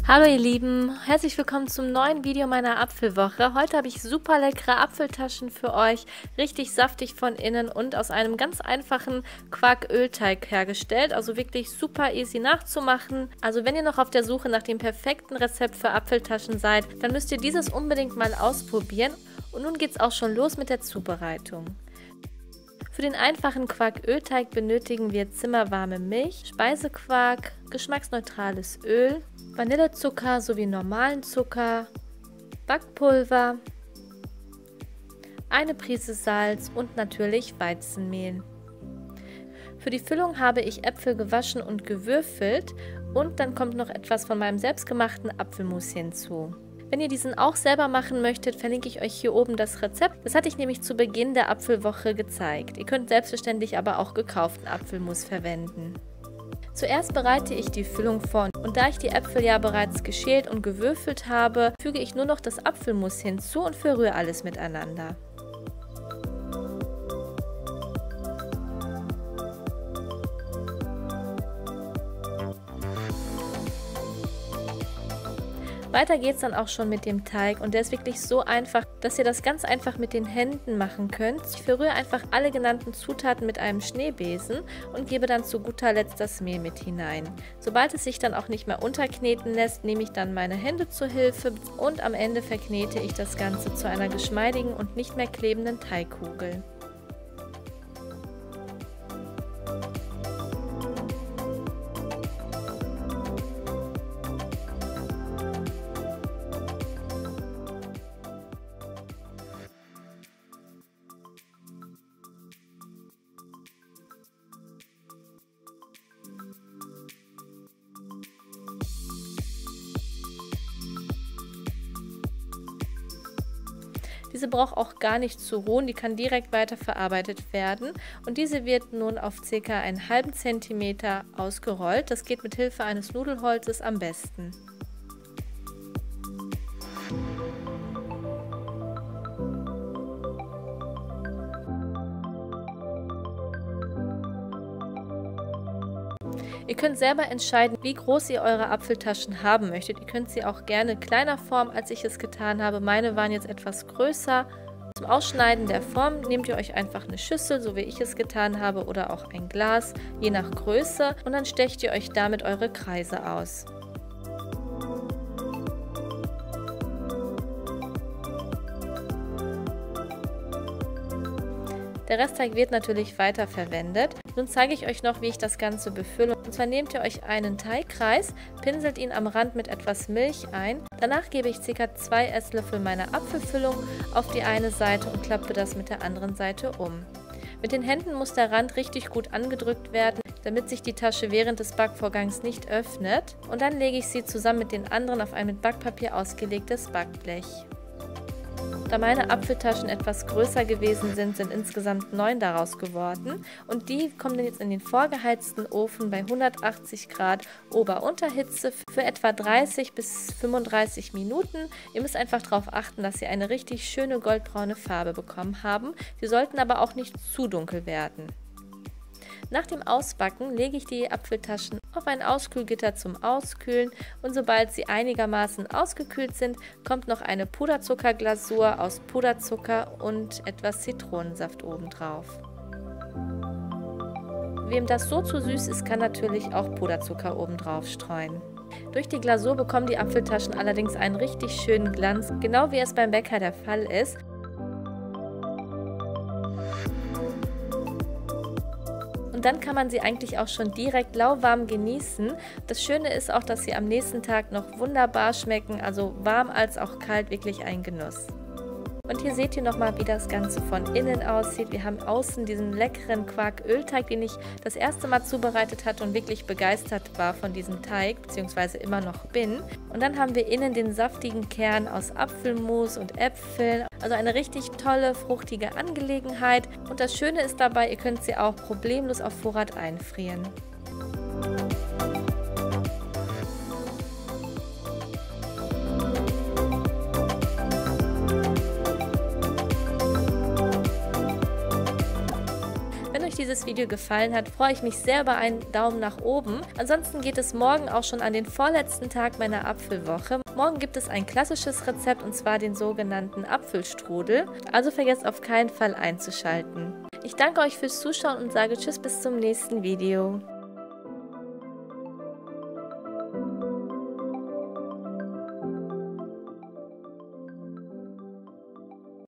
Hallo ihr Lieben, herzlich willkommen zum neuen Video meiner Apfelwoche. Heute habe ich super leckere Apfeltaschen für euch, richtig saftig von innen und aus einem ganz einfachen Quarkölteig hergestellt. Also wirklich super easy nachzumachen. Also wenn ihr noch auf der Suche nach dem perfekten Rezept für Apfeltaschen seid, dann müsst ihr dieses unbedingt mal ausprobieren. Und nun geht es auch schon los mit der Zubereitung. Für den einfachen Quarkölteig benötigen wir zimmerwarme Milch, Speisequark, geschmacksneutrales Öl, Vanillezucker sowie normalen Zucker, Backpulver, eine Prise Salz und natürlich Weizenmehl. Für die Füllung habe ich Äpfel gewaschen und gewürfelt und dann kommt noch etwas von meinem selbstgemachten Apfelmus hinzu. Wenn ihr diesen auch selber machen möchtet, verlinke ich euch hier oben das Rezept. Das hatte ich nämlich zu Beginn der Apfelwoche gezeigt. Ihr könnt selbstverständlich aber auch gekauften Apfelmus verwenden. Zuerst bereite ich die Füllung vor und da ich die Äpfel ja bereits geschält und gewürfelt habe, füge ich nur noch das Apfelmus hinzu und verrühre alles miteinander. Weiter geht es dann auch schon mit dem Teig und der ist wirklich so einfach, dass ihr das ganz einfach mit den Händen machen könnt. Ich verrühre einfach alle genannten Zutaten mit einem Schneebesen und gebe dann zu guter Letzt das Mehl mit hinein. Sobald es sich dann auch nicht mehr unterkneten lässt, nehme ich dann meine Hände zur Hilfe und am Ende verknete ich das Ganze zu einer geschmeidigen und nicht mehr klebenden Teigkugel. Diese braucht auch gar nicht zu ruhen, die kann direkt weiterverarbeitet werden und diese wird nun auf ca. einen halben Zentimeter ausgerollt. Das geht mit Hilfe eines Nudelholzes am besten. Ihr könnt selber entscheiden, wie groß ihr eure Apfeltaschen haben möchtet. Ihr könnt sie auch gerne kleiner formen, als ich es getan habe. Meine waren jetzt etwas größer. Zum Ausschneiden der Form nehmt ihr euch einfach eine Schüssel, so wie ich es getan habe, oder auch ein Glas, je nach Größe. Und dann stecht ihr euch damit eure Kreise aus. Der Restteig wird natürlich weiter verwendet. Nun zeige ich euch noch, wie ich das Ganze befülle. Und zwar nehmt ihr euch einen Teigkreis, pinselt ihn am Rand mit etwas Milch ein. Danach gebe ich ca. 2 Esslöffel meiner Apfelfüllung auf die eine Seite und klappe das mit der anderen Seite um. Mit den Händen muss der Rand richtig gut angedrückt werden, damit sich die Tasche während des Backvorgangs nicht öffnet. Und dann lege ich sie zusammen mit den anderen auf ein mit Backpapier ausgelegtes Backblech. Da meine Apfeltaschen etwas größer gewesen sind, sind insgesamt 9 daraus geworden und die kommen jetzt in den vorgeheizten Ofen bei 180 Grad Ober-Unterhitze für etwa 30 bis 35 Minuten. Ihr müsst einfach darauf achten, dass sie eine richtig schöne goldbraune Farbe bekommen haben. Sie sollten aber auch nicht zu dunkel werden. Nach dem Ausbacken lege ich die Apfeltaschen auf ein Auskühlgitter zum Auskühlen und sobald sie einigermaßen ausgekühlt sind, kommt noch eine Puderzuckerglasur aus Puderzucker und etwas Zitronensaft obendrauf. Wem das so zu süß ist, kann natürlich auch Puderzucker obendrauf streuen. Durch die Glasur bekommen die Apfeltaschen allerdings einen richtig schönen Glanz, genau wie es beim Bäcker der Fall ist. Und dann kann man sie eigentlich auch schon direkt lauwarm genießen. Das Schöne ist auch, dass sie am nächsten Tag noch wunderbar schmecken, also warm als auch kalt, wirklich ein Genuss. Und hier seht ihr nochmal, wie das Ganze von innen aussieht. Wir haben außen diesen leckeren Quarkölteig, den ich das erste Mal zubereitet hatte und wirklich begeistert war von diesem Teig, beziehungsweise immer noch bin. Und dann haben wir innen den saftigen Kern aus Apfelmus und Äpfeln. Also eine richtig tolle, fruchtige Angelegenheit. Und das Schöne ist dabei, ihr könnt sie auch problemlos auf Vorrat einfrieren. Wenn euch dieses Video gefallen hat, freue ich mich sehr über einen Daumen nach oben. Ansonsten geht es morgen auch schon an den vorletzten Tag meiner Apfelwoche. Morgen gibt es ein klassisches Rezept und zwar den sogenannten Apfelstrudel. Also vergesst auf keinen Fall einzuschalten. Ich danke euch fürs Zuschauen und sage Tschüss bis zum nächsten Video.